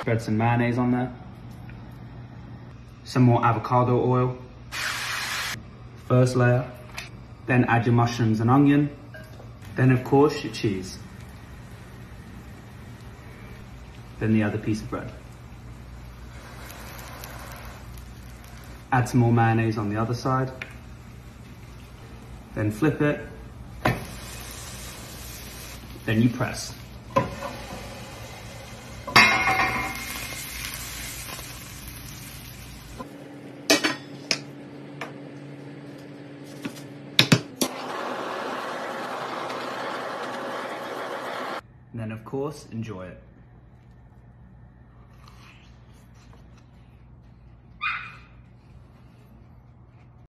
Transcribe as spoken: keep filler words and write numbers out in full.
Spread some mayonnaise on there. Some more avocado oil. First layer. Then add your mushrooms and onion. Then of course your cheese. Then the other piece of bread. Add some more mayonnaise on the other side. Then flip it. Then you press. And then of course, enjoy it.